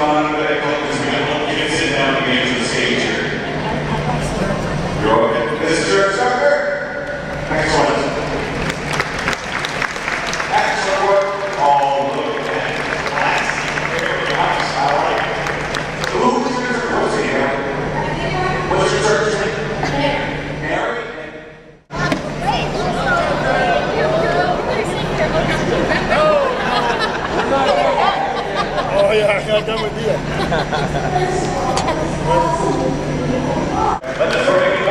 on a bit, because we don't get to sit down and get to the stage here. You're all good. This is your instructor. Excellent. Excellent work. All look and classy. Very nice. I like it. So who's your instructor here? What's your church name? Mary? Oh yeah, I got done with you. Let the